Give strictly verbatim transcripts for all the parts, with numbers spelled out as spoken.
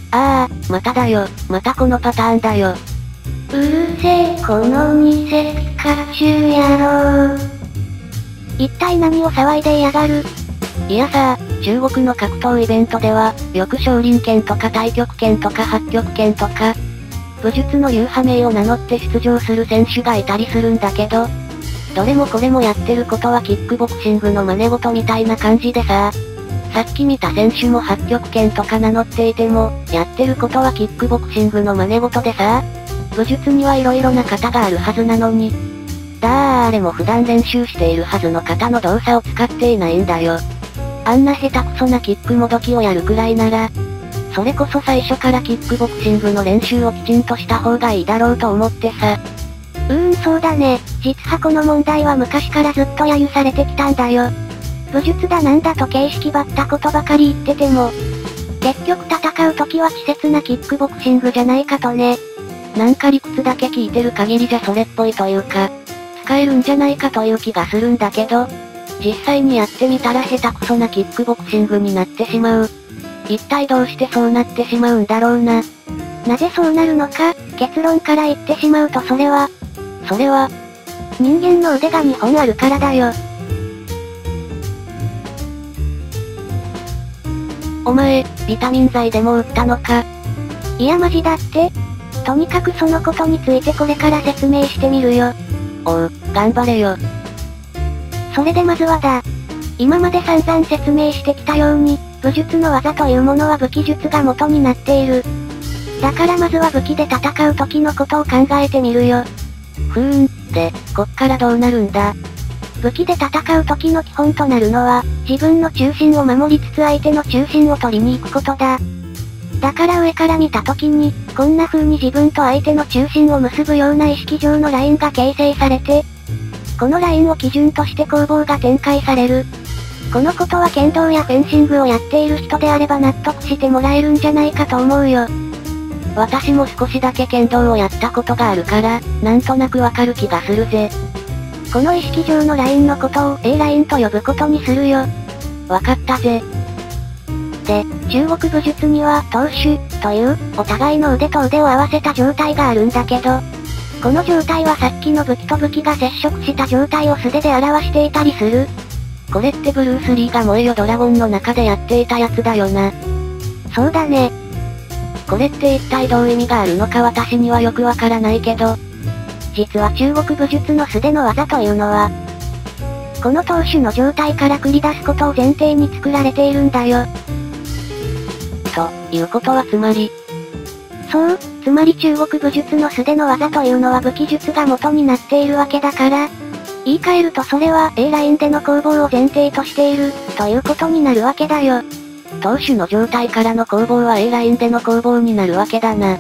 ああ、まただよ、またこのパターンだよ。 うるせえ、この偽ピカチュウ野郎。一体何を騒いでやがる？ いやさ、中国の格闘イベントでは、よく少林拳とか太極拳とか八極拳とか、武術の流派名を名乗って出場する選手がいたりするんだけど、どれもこれもやってることはキックボクシングの真似事みたいな感じでさ、さっき見た選手も八極拳とか名乗っていても、やってることはキックボクシングの真似事でさ、武術には色々な型があるはずなのに、だーれも普段練習しているはずの型の動作を使っていないんだよ。あんな下手くそなキックもどきをやるくらいなら、それこそ最初からキックボクシングの練習をきちんとした方がいいだろうと思ってさ。 うーんそうだね、実はこの問題は昔からずっと揶揄されてきたんだよ。武術だなんだと形式ばったことばかり言ってても、結局戦う時は稚拙なキックボクシングじゃないかとね。 なんか理屈だけ聞いてる限りじゃそれっぽいというか、使えるんじゃないかという気がするんだけど、実際にやってみたら下手くそなキックボクシングになってしまう。一体どうしてそうなってしまうんだろうな。 なぜそうなるのか、結論から言ってしまうとそれは、 それは、 人間の腕がにほんあるからだよ。 お前、ビタミン剤でも打ったのか？ いやマジだって。とにかくそのことについてこれから説明してみるよ。 おう、頑張れよ。 それでまずはだ。今まで散々説明してきたように、武術の技というものは武器術が元になっている。だからまずは武器で戦う時のことを考えてみるよ。 ふーん、で、こっからどうなるんだ？ 武器で戦う時の基本となるのは、自分の中心を守りつつ相手の中心を取りに行くことだ。だから上から見た時に、こんな風に自分と相手の中心を結ぶような意識上のラインが形成されて、このラインを基準として攻防が展開される。このことは剣道やフェンシングをやっている人であれば納得してもらえるんじゃないかと思うよ。 私も少しだけ剣道をやったことがあるから、なんとなくわかる気がするぜ。 この意識上のラインのことを A ラインと呼ぶことにするよ。 わかったぜ。 で、中国武術には、投手、という、お互いの腕と腕を合わせた状態があるんだけど、この状態はさっきの武器と武器が接触した状態を素手で表していたりする。 これってブルース・リーが燃えよドラゴンの中でやっていたやつだよな。 そうだね。 これって一体どう意味があるのか私にはよくわからないけど、 実は中国武術の素手の技というのは、この投手の状態から繰り出すことを前提に作られているんだよ。 ということはつまり、 そう、つまり中国武術の素手の技というのは武器術が元になっているわけだから、言い換えるとそれは A ラインでの攻防を前提としている、ということになるわけだよ。 投手の状態からの攻防は A ラインでの攻防になるわけだな。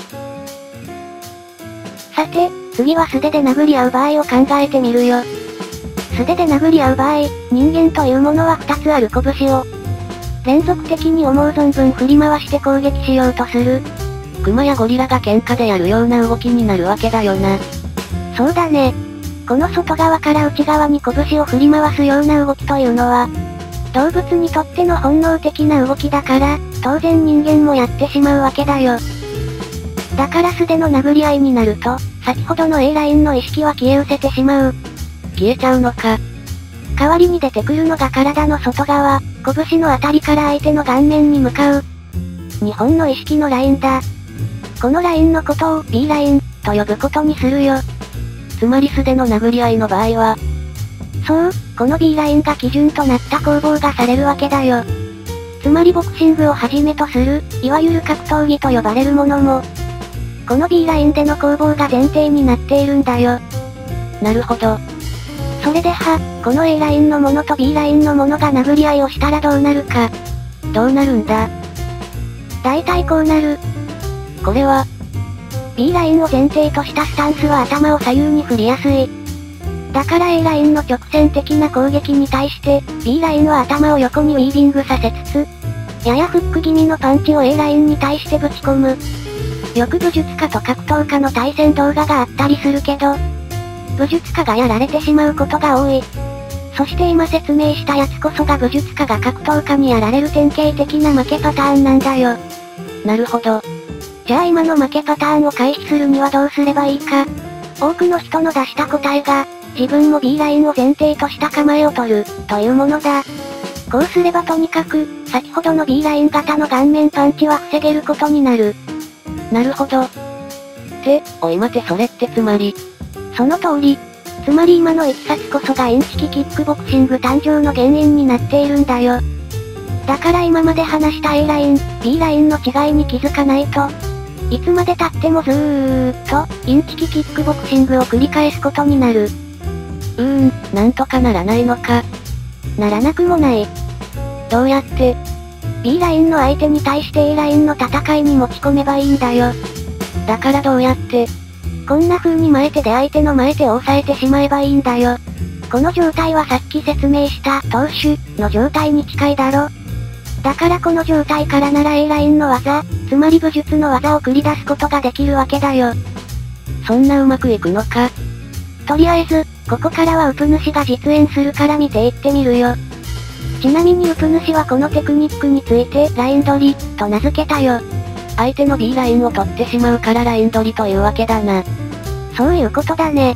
さて、次は素手で殴り合う場合を考えてみるよ。素手で殴り合う場合、人間というものは二つある拳を、連続的に思う存分振り回して攻撃しようとする。 クマやゴリラが喧嘩でやるような動きになるわけだよな。 そうだね。この外側から内側に拳を振り回すような動きというのは、動物にとっての本能的な動きだから、当然人間もやってしまうわけだよ。だから素手の殴り合いになると、先ほどの A ラインの意識は消え失せてしまう。 消えちゃうのか。 代わりに出てくるのが体の外側、拳のあたりから相手の顔面に向かう。にほんの意識のラインだ。このラインのことを B ライン、と呼ぶことにするよ。 つまり素手の殴り合いの場合は、 そう、この B ラインが基準となった攻防がされるわけだよ。つまりボクシングをはじめとする、いわゆる格闘技と呼ばれるものも、この B ラインでの攻防が前提になっているんだよ。 なるほど。 それでは、この A ラインのものと B ラインのものが殴り合いをしたらどうなるか。 どうなるんだ？ だいたいこうなる。 これは、 B ラインを前提としたスタンスは頭を左右に振りやすい。だから A ラインの直線的な攻撃に対して、B ラインは頭を横にウィービングさせつつ、ややフック気味のパンチを A ラインに対してぶち込む。よく武術家と格闘家の対戦動画があったりするけど、武術家がやられてしまうことが多い。そして今説明したやつこそが武術家が格闘家にやられる典型的な負けパターンなんだよ。 なるほど。 じゃあ今の負けパターンを回避するにはどうすればいいか。多くの人の出した答えが、自分も B ラインを前提とした構えを取る、というものだ。こうすればとにかく、先ほどの B ライン型の顔面パンチは防げることになる。 なるほど。って、おい待てそれってつまり。 その通り。つまり今のいきさつこそがインチキキックボクシング誕生の原因になっているんだよ。だから今まで話した A ライン、B ラインの違いに気づかないと、いつまで経ってもずーっと、インチキキックボクシングを繰り返すことになる。 うーん、なんとかならないのか。 ならなくもない。 どうやって ?B ラインの相手に対して A ラインの戦いに持ち込めばいいんだよ。 だからどうやってこんな風に前手で相手の前手を押さえてしまえばいいんだよ。この状態はさっき説明した投手の状態に近いだろ。だからこの状態からなら A ラインの技、つまり武術の技を繰り出すことができるわけだよ。 そんなうまくいくのか。 とりあえず、ここからはウプ主が実演するから見ていってみるよ。ちなみにウプ主はこのテクニックについてライン取りと名付けたよ。 相手の B ラインを取ってしまうからライン取りというわけだな。 そういうことだね。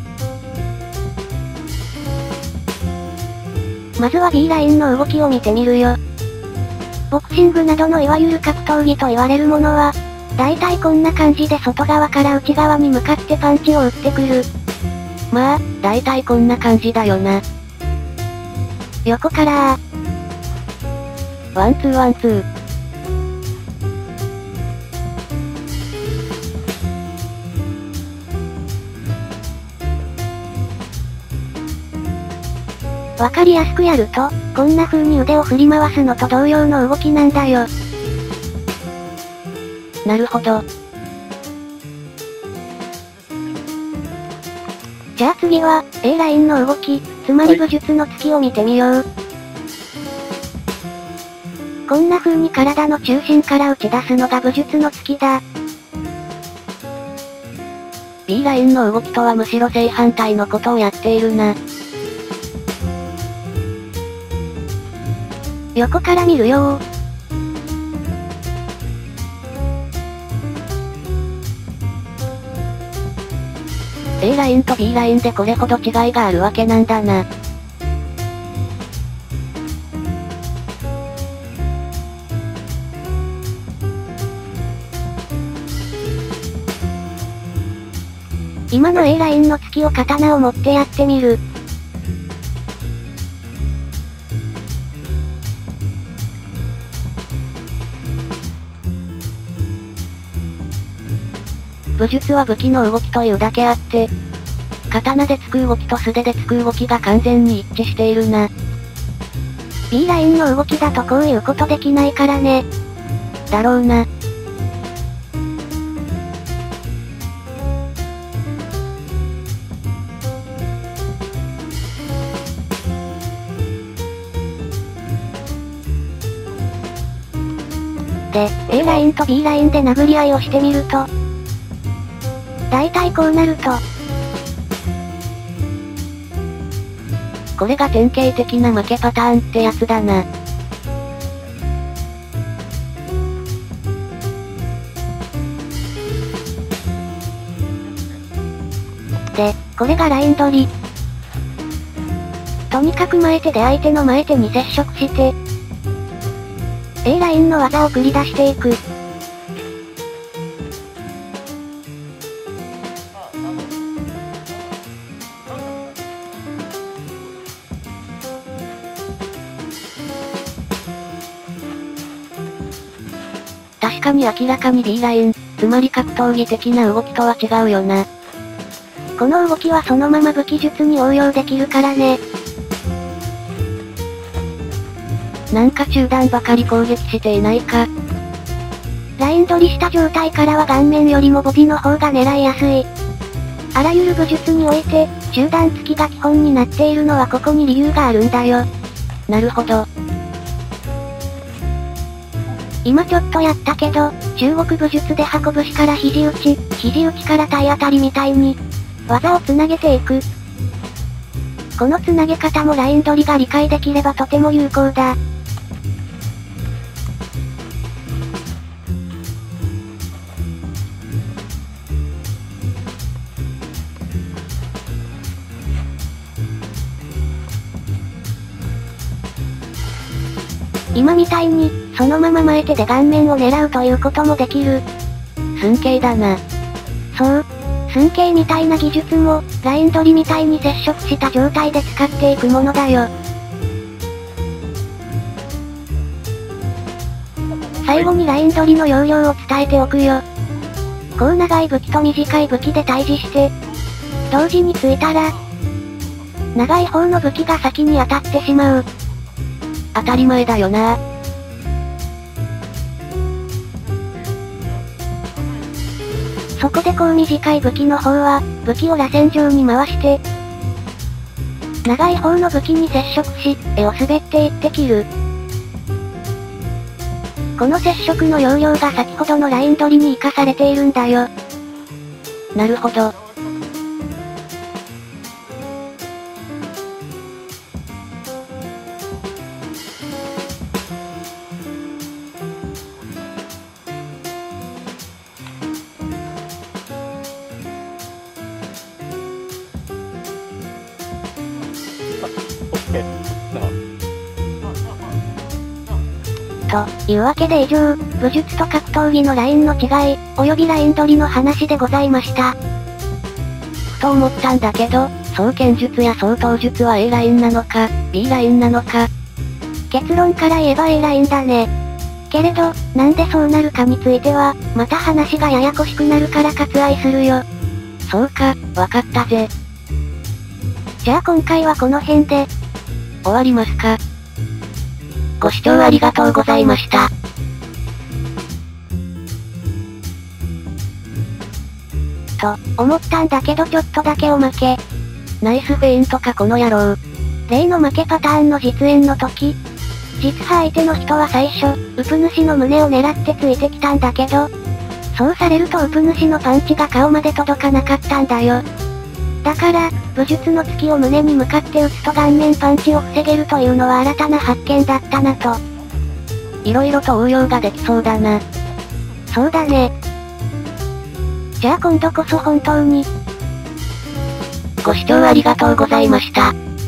まずは B ラインの動きを見てみるよ。ボクシングなどのいわゆる格闘技と言われるものは、だいたいこんな感じで外側から内側に向かってパンチを打ってくる。 まあ、だいたいこんな感じだよな。 横からー。 ワンツーワンツー。 わかりやすくやると、こんな風に腕を振り回すのと同様の動きなんだよ。 なるほど。 じゃあ次は、A ラインの動き、つまり武術の突きを見てみよう。こんな風に体の中心から打ち出すのが武術の突きだ。 B ラインの動きとはむしろ正反対のことをやっているな。 横から見るよー。 A ラインと B ラインでこれほど違いがあるわけなんだな。 今の A ラインの突きを刀を持ってやってみる。 武術は武器の動きというだけあって、刀で突く動きと素手で突く動きが完全に一致しているな。 B ラインの動きだとこういうことできないからね。 だろうな。 で、A ラインと B ラインで殴り合いをしてみると、だいたいこうなると。 これが典型的な負けパターンってやつだな。 で、これがライン取り。とにかく前手で相手の前手に接触して、A ラインの技を繰り出していく。 確かに明らかに B ライン、つまり格闘技的な動きとは違うよな。 この動きはそのまま武器術に応用できるからね。 なんか中段ばかり攻撃していないか。 ライン取りした状態からは顔面よりもボディの方が狙いやすい。あらゆる武術において、中段突きが基本になっているのはここに理由があるんだよ。 なるほど。 今ちょっとやったけど、中国武術で運ぶしから肘打ち、肘打ちから体当たりみたいに、技をつなげていく。このつなげ方もライン取りが理解できればとても有効だ。 今みたいに、そのまま前手で顔面を狙うということもできる。 寸慶だな。 そう。寸慶みたいな技術も、ライン取りみたいに接触した状態で使っていくものだよ。最後にライン取りの要領を伝えておくよ。こう長い武器と短い武器で対峙して、同時についたら、長い方の武器が先に当たってしまう。 当たり前だよな。 そこでこう短い武器の方は、武器を螺旋状に回して、長い方の武器に接触し、絵を滑っていって切る。この接触の要領が先ほどのライン取りに活かされているんだよ。 なるほど。 というわけで以上、武術と格闘技のラインの違い、及びライン取りの話でございました。 ふと思ったんだけど、双剣術や双頭術は A ラインなのか、B ラインなのか。 結論から言えば A ラインだね。けれど、なんでそうなるかについては、また話がややこしくなるから割愛するよ。 そうか、わかったぜ。 じゃあ今回はこの辺で、 終わりますか。ご視聴ありがとうございました。 と、思ったんだけどちょっとだけおまけ。 ナイスフェイントかこの野郎。 例の負けパターンの実演の時、実は相手の人は最初、ウプ主の胸を狙ってついてきたんだけど、そうされるとウプ主のパンチが顔まで届かなかったんだよ。だから、武術の突きを胸に向かって打つと顔面パンチを防げるというのは新たな発見だったなと。 色々と応用ができそうだな。 そうだね。じゃあ今度こそ本当に。 ご視聴ありがとうございました。